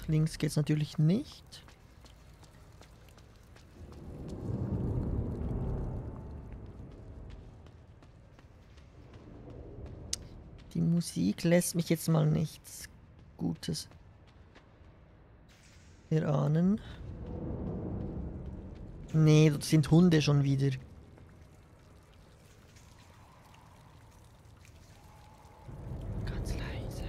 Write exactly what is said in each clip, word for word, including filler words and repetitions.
links geht's natürlich nicht. Die Musik lässt mich jetzt mal nichts Gutes erahnen. Nee, das sind Hunde schon wieder. Ganz leise.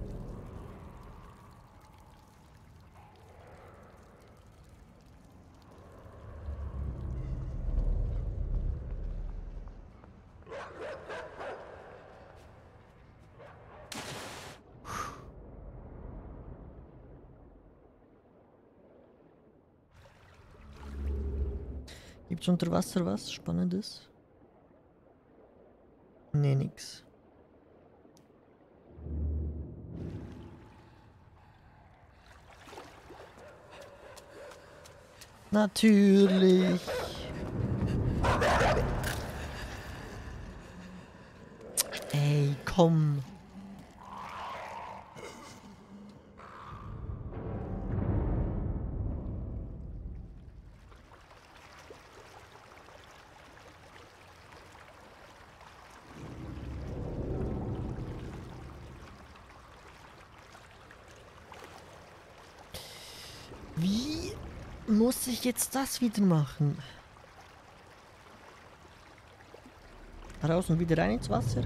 Gibt's unter Wasser was Spannendes? Nee, nix. Natürlich. Ey, komm. Wie muss ich jetzt das wieder machen? Raus und wieder rein ins Wasser.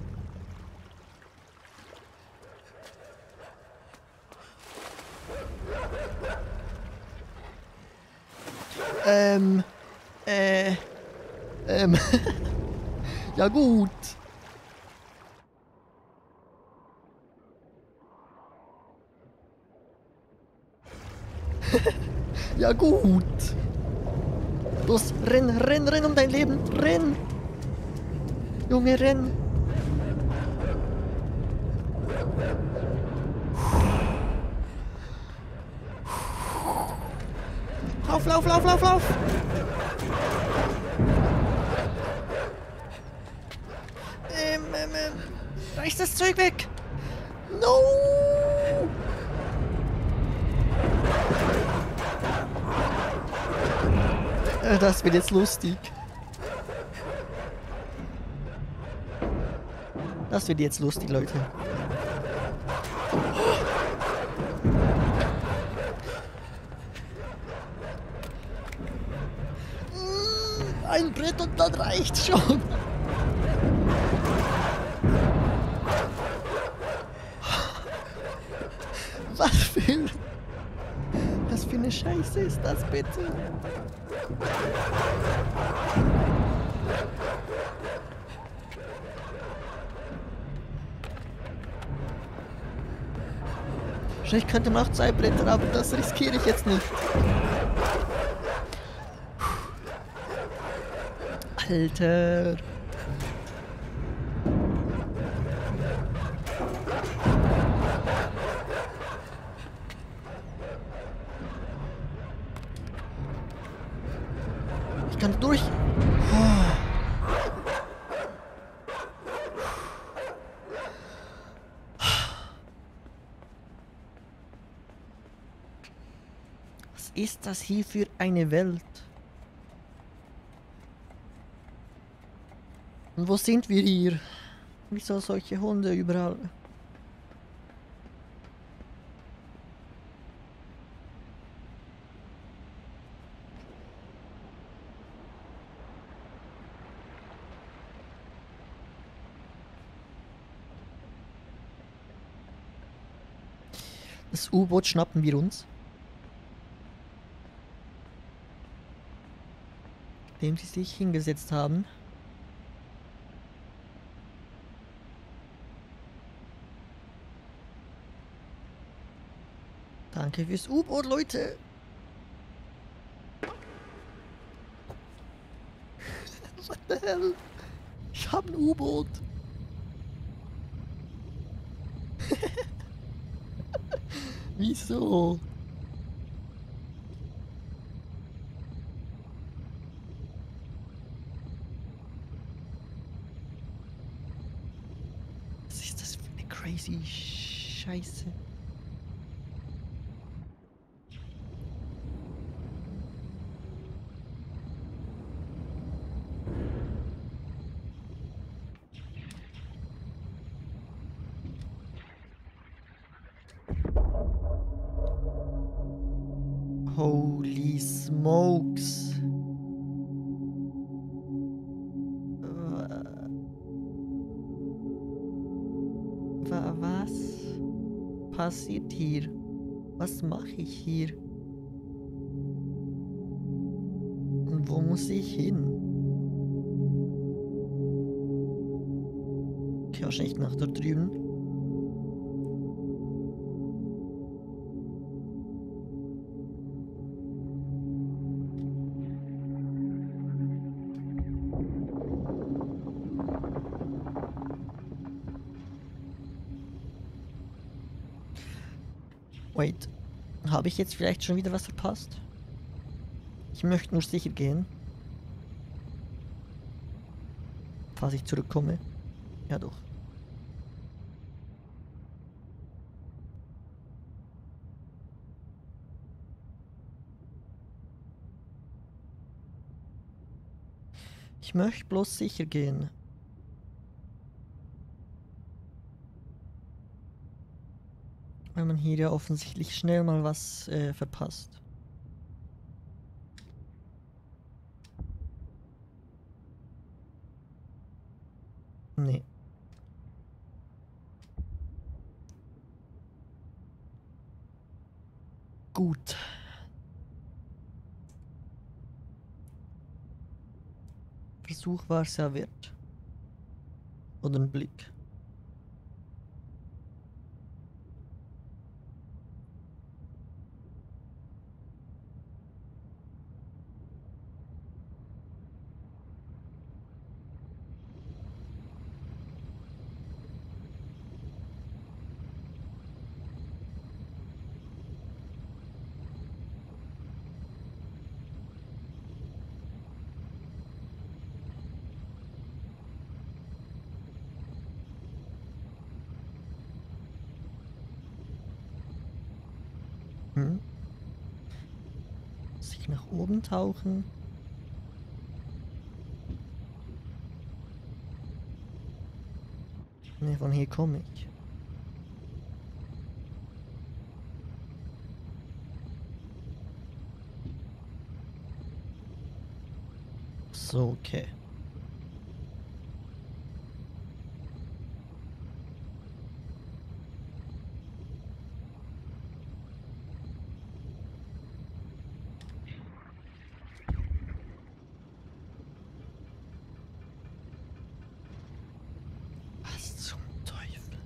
Ähm, äh, ähm, ja gut. Ja gut. Los, renn, renn, renn um dein Leben, renn. Junge, renn. Lauf, lauf, lauf, lauf, lauf. Ähm, ähm, ähm. Reiß das Zeug weg. No. Äh, Das wird jetzt lustig. Das wird jetzt lustig, Leute. Mm, Ein Brett und dann reicht schon. Was für... Was für eine Scheiße ist das bitte? Vielleicht könnte man auch zwei Bretter, aber das riskiere ich jetzt nicht. Alter. Ich kann durch. Was ist das hier für eine Welt? Und wo sind wir hier? Wieso solche Hunde überall? Das U-Boot schnappen wir uns. Dem sie sich hingesetzt haben. Danke fürs U-Boot, Leute. What the hell? Ich hab ein U-Boot. Wieso? Was ist das für eine crazy Scheiße? Holy smokes. Wa was passiert hier? Was mache ich hier? Und wo muss ich hin? Okay, wahrscheinlich nach dort drüben. Wait, habe ich jetzt vielleicht schon wieder was verpasst? Ich möchte nur sicher gehen. Falls ich zurückkomme. Ja doch. Ich möchte bloß sicher gehen. Weil man hier ja offensichtlich schnell mal was äh, verpasst. Nee. Gut. Versuch war es ja wert. Oder ein Blick. Hm? Muss ich nach oben tauchen? Ne, von hier komme ich. So, okay. Was zum Teufel?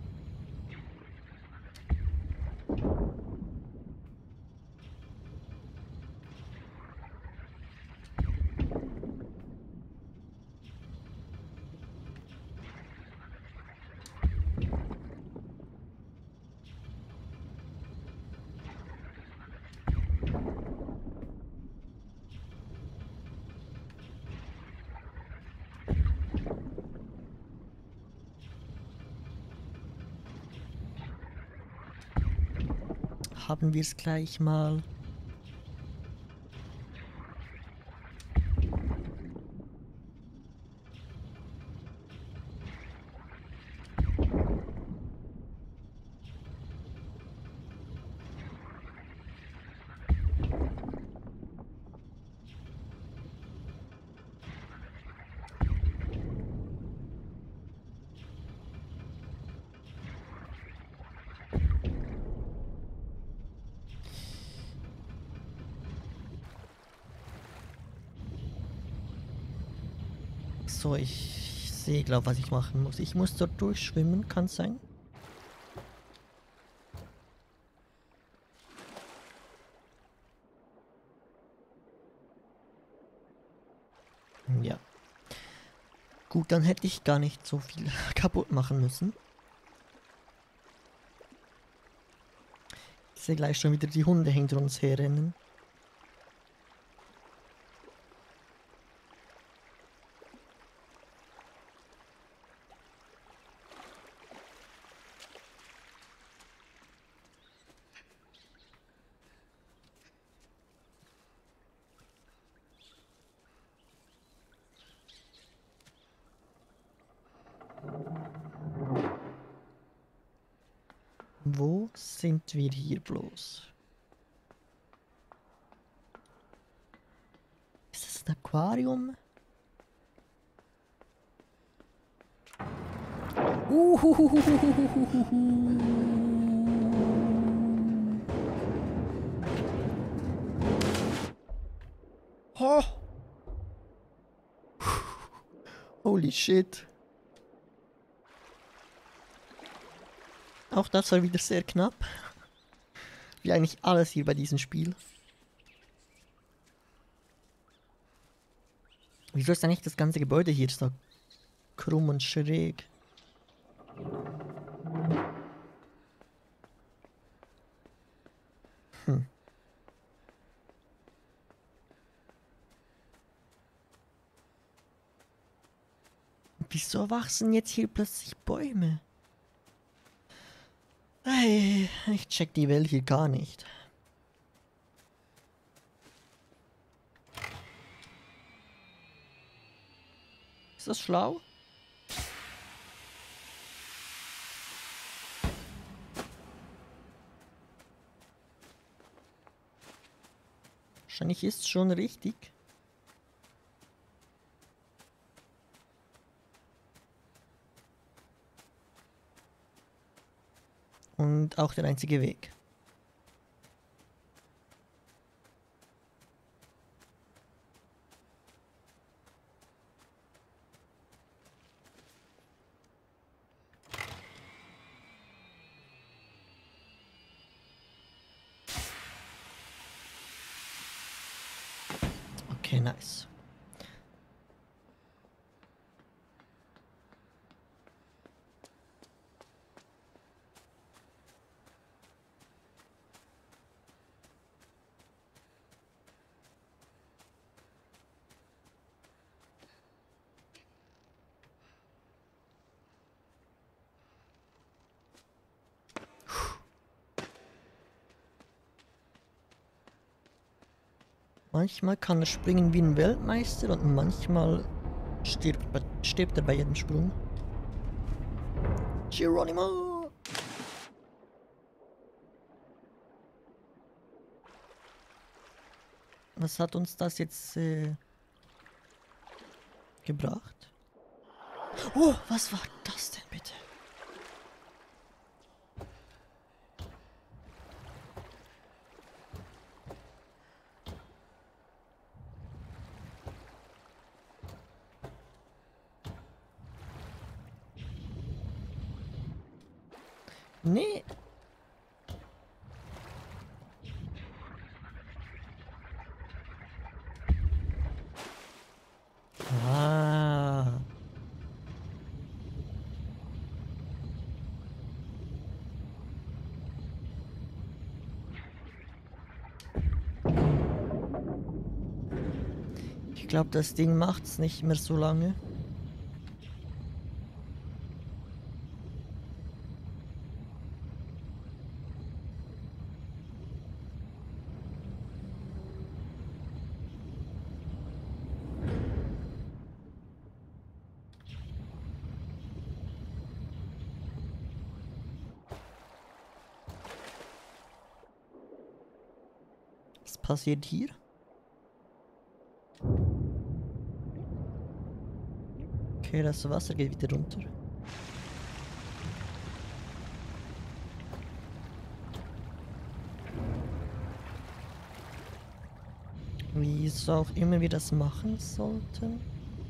Haben wir es gleich mal. So, ich sehe, glaube was ich machen muss. Ich muss dort durchschwimmen, kann es sein? Ja. Gut, dann hätte ich gar nicht so viel kaputt machen müssen. Ich sehe gleich schon wieder die Hunde hinter uns herrennen. Wo sind wir hier bloß? ein Aquarium. Uhuhuhuhuhuhuhuhu. Oh. Holy shit. Auch das war wieder sehr knapp. Wie eigentlich alles hier bei diesem Spiel. Wieso ist eigentlich das ganze Gebäude hier so krumm und schräg? Hm. Wieso wachsen jetzt hier plötzlich Bäume? Hey, ich check die Welt hier gar nicht. Ist das schlau? Wahrscheinlich ist es schon richtig. Und auch der einzige Weg. Okay, nice. Manchmal kann er springen wie ein Weltmeister und manchmal stirbt, stirbt er bei jedem Sprung. Geronimo! Was hat uns das jetzt äh, gebracht? Oh, was war das denn bitte? Nee. Ah. Ich glaube, das Ding macht's nicht mehr so lange. Was passiert hier? Okay, das Wasser geht wieder runter. Wieso auch immer wir das machen sollten.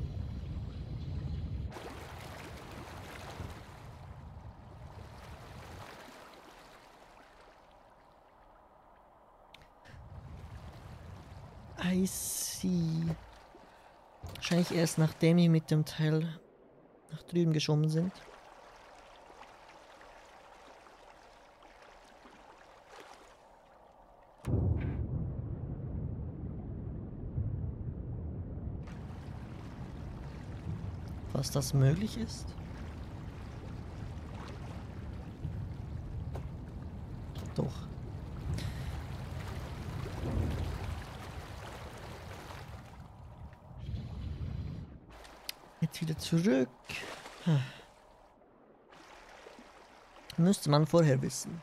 I see. Wahrscheinlich erst nachdem wir mit dem Teil nach drüben geschoben sind. Was das möglich ist? Doch. Jetzt wieder zurück. Müsste man vorher wissen.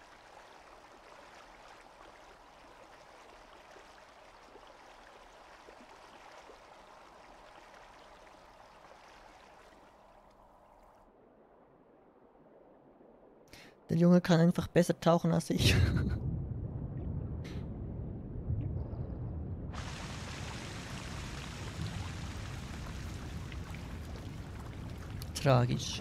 Der Junge kann einfach besser tauchen als ich. Tragisch.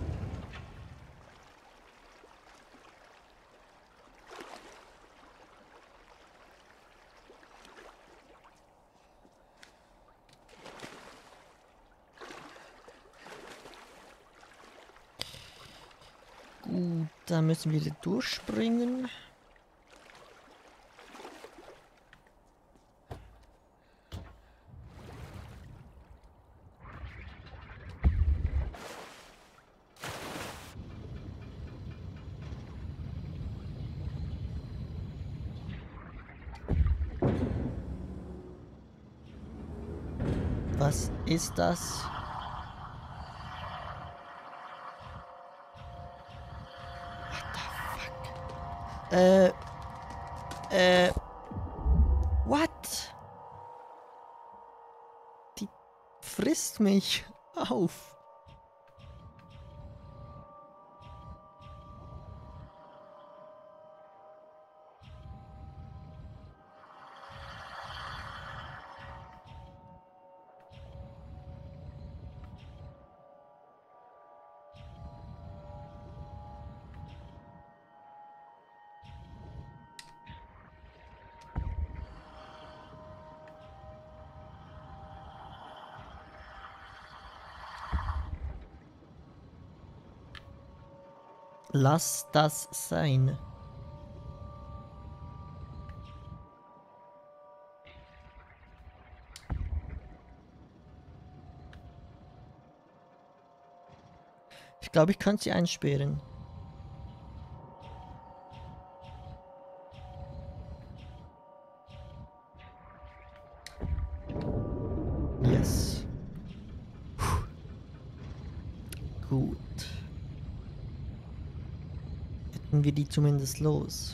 Gut, da müssen wir durchspringen. Was ist das? Äh, äh, what? Die frisst mich auf. Lass das sein. Ich glaube, ich könnte sie einsperren. Yes. Puh. Gut. Hätten wir die zumindest los.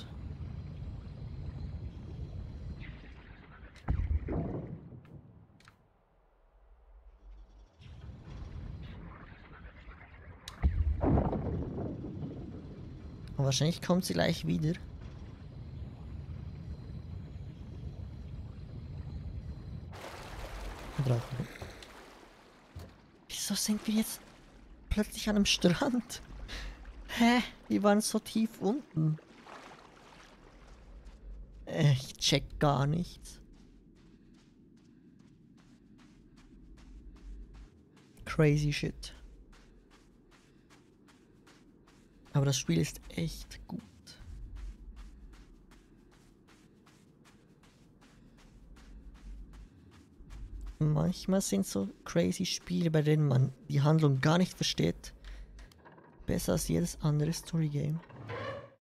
Und wahrscheinlich kommt sie gleich wieder. Drachen. Wieso sind wir jetzt plötzlich an einem Strand? Hä? Wir waren so tief unten. Äh, ich check gar nichts. Crazy shit. Aber das Spiel ist echt gut. Manchmal sind so crazy Spiele, bei denen man die Handlung gar nicht versteht, besser als jedes andere Story Game.